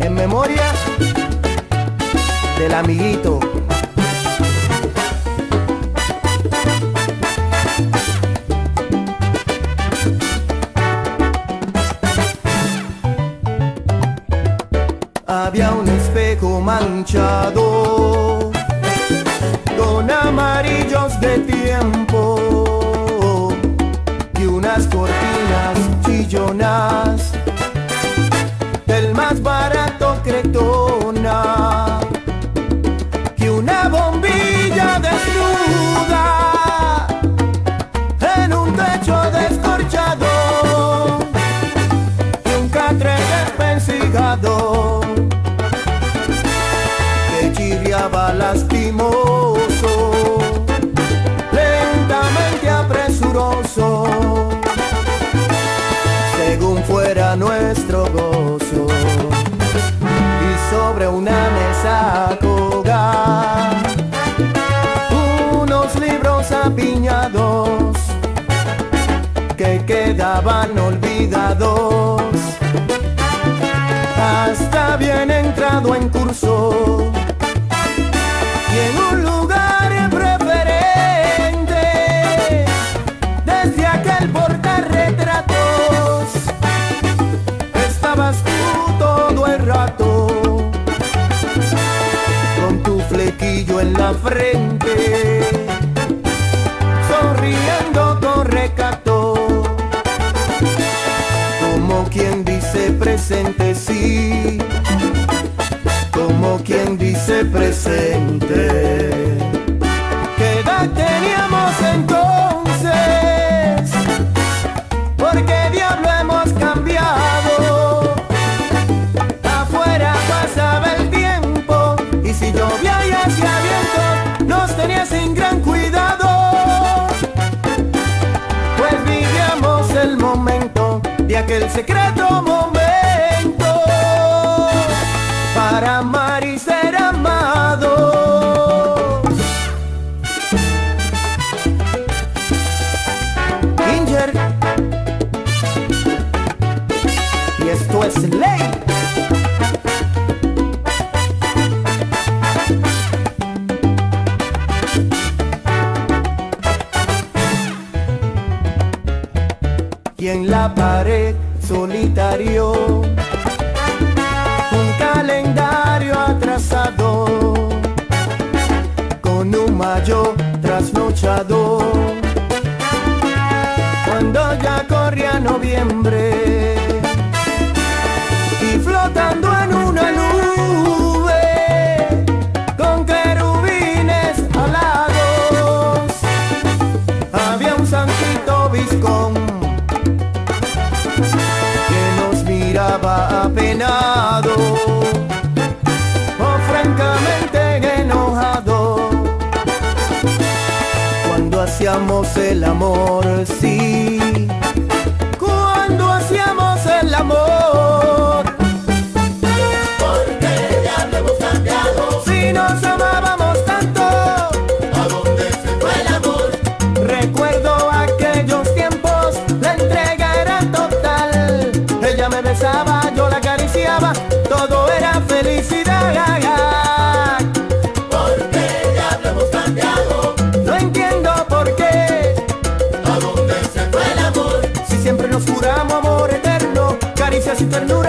en memoria del amiguito. Había un espejo manchado con amarillos de tiempo y unas cortinas chillonas del más barato Cretona y una bombilla desnuda en un techo descorchado y un catre desvencijado que chirriaba lastimoso, lentamente apresuroso, según fuera nuestro gozo. Y sobre una mesa colgar unos libros apiñados que quedaban olvidados hasta bien entrado en curso, y en un lugar preferente desde aquel portarretratos estabas tú todo el rato con tu flequillo en la frente, sonriendo con recato, como quien dice presente, sí, como quien dice presente. ¿Qué edad teníamos entonces? ¿Por qué diablo hemos cambiado? Afuera pasaba el tiempo y si llovía y hacía viento nos tenía sin gran cuidado, pues vivíamos el momento de aquel secreto momento para amar y ser amados. Ginger, y esto es ley. Y en la pared solitario un calendario atrasado con un mayo trasnochado, cuando ya corría noviembre y flotando en una nube con querubines alados había un santito viscón que nos miraba apenado o francamente enojado cuando hacíamos el amor, sí, cuando hacíamos el amor. ¿Por qué diablo hemos cambiado? Si nos amábamos tanto, ¿A dónde se fue el amor? recuerdo aquellos tiempos, la entrega era total. Ella me besaba, yo la acariciaba, todo era felicidad. ¿Por qué diablo hemos cambiado? No entiendo por qué, ¿A dónde se fue el amor? si siempre nos juramos amor eterno, caricias y ternura.